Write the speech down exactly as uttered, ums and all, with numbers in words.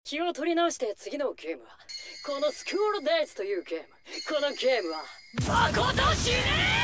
気を取り直して次のゲームはこのスクールデイズというゲーム。このゲームはまことしねえ